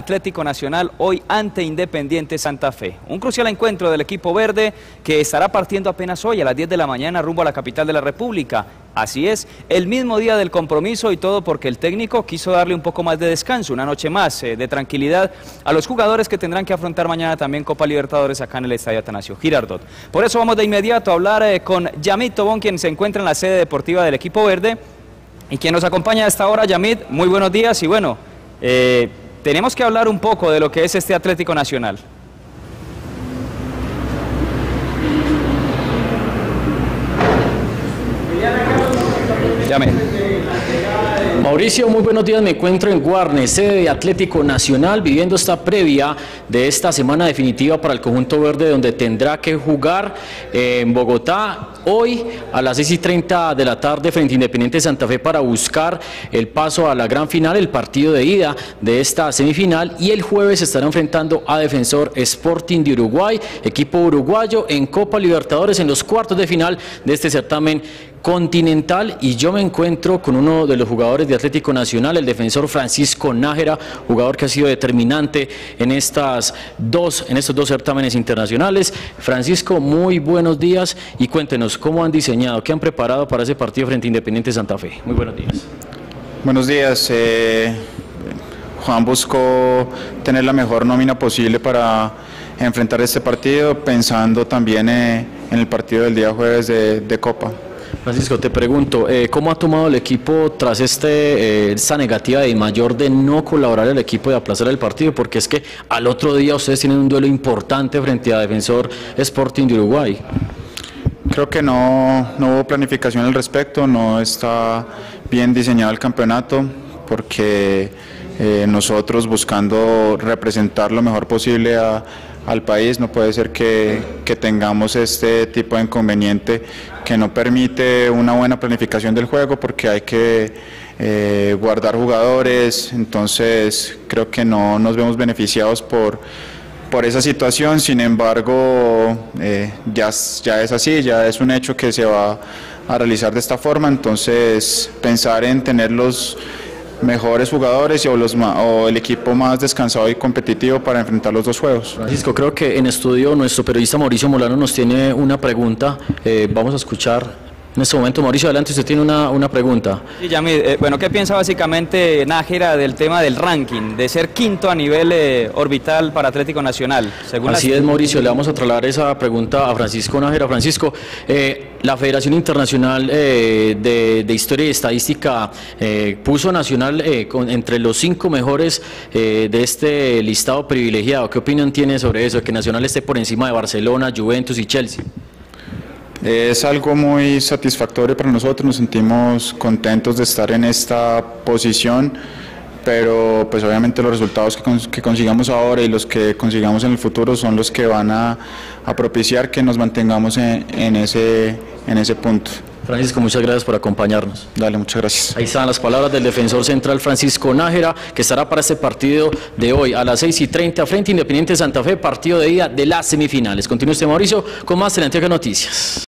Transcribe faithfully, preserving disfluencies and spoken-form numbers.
Atlético Nacional hoy ante Independiente Santa Fe. Un crucial encuentro del equipo verde que estará partiendo apenas hoy a las diez de la mañana rumbo a la capital de la República. Así es, el mismo día del compromiso y todo porque el técnico quiso darle un poco más de descanso, una noche más eh, de tranquilidad a los jugadores que tendrán que afrontar mañana también Copa Libertadores acá en el Estadio Atanasio Girardot. Por eso vamos de inmediato a hablar eh, con Yamid Tobón, quien se encuentra en la sede deportiva del equipo verde y quien nos acompaña a esta hora. Yamid, muy buenos días y bueno, eh, tenemos que hablar un poco de lo que es este Atlético Nacional. Yamid. Mauricio, muy buenos días, me encuentro en Guarne, sede de Atlético Nacional, viviendo esta previa de esta semana definitiva para el conjunto verde, donde tendrá que jugar en Bogotá hoy a las seis y treinta de la tarde frente a Independiente Santa Fe para buscar el paso a la gran final, el partido de ida de esta semifinal, y el jueves se estará enfrentando a Defensor Sporting de Uruguay, equipo uruguayo en Copa Libertadores en los cuartos de final de este certamen continental. Y yo me encuentro con uno de los jugadores de Atlético Nacional, el defensor Francisco Nájera, jugador que ha sido determinante en estas dos, en estos dos certámenes internacionales. Francisco, muy buenos días y cuéntenos cómo han diseñado, qué han preparado para ese partido frente a Independiente Santa Fe. Muy buenos días. Buenos días. Eh, Juan buscó tener la mejor nómina posible para enfrentar este partido, pensando también eh, en el partido del día jueves de, de Copa. Francisco, te pregunto, eh, ¿cómo ha tomado el equipo tras este, eh, esta negativa de Mayor de no colaborar el equipo de aplazar el partido? Porque es que al otro día ustedes tienen un duelo importante frente a Defensor Sporting de Uruguay. Creo que no, no hubo planificación al respecto, no está bien diseñado el campeonato, porque eh, nosotros buscando representar lo mejor posible a, al país, no puede ser que, que tengamos este tipo de inconveniente que no permite una buena planificación del juego, porque hay que eh, guardar jugadores. Entonces creo que no nos vemos beneficiados por, por esa situación. Sin embargo, eh, ya, ya es así, ya es un hecho que se va a realizar de esta forma. Entonces pensar en tener los mejores jugadores o, los, o el equipo más descansado y competitivo para enfrentar los dos juegos. Francisco, creo que en estudio nuestro periodista Mauricio Molano nos tiene una pregunta, eh, vamos a escuchar en este momento. Mauricio, adelante, usted tiene una, una pregunta. Sí, Yamid, eh, bueno, ¿qué piensa básicamente Nájera del tema del ranking, de ser quinto a nivel eh, orbital para Atlético Nacional? Según Así las... es, Mauricio, le vamos a trasladar esa pregunta a Francisco Nájera. Francisco, eh, la Federación Internacional eh, de, de Historia y Estadística eh, puso a Nacional eh, con, entre los cinco mejores eh, de este listado privilegiado. ¿Qué opinión tiene sobre eso, que Nacional esté por encima de Barcelona, Juventus y Chelsea? Es algo muy satisfactorio para nosotros, nos sentimos contentos de estar en esta posición, pero pues obviamente los resultados que, cons que consigamos ahora y los que consigamos en el futuro son los que van a, a propiciar que nos mantengamos en, en, ese, en ese punto. Francisco, muchas gracias por acompañarnos. Dale, muchas gracias. Ahí están las palabras del defensor central Francisco Nájera, que estará para este partido de hoy a las seis y treinta frente a Independiente Santa Fe, partido de ida de las semifinales. Continúe usted, Mauricio, con más Teleantioquia Noticias.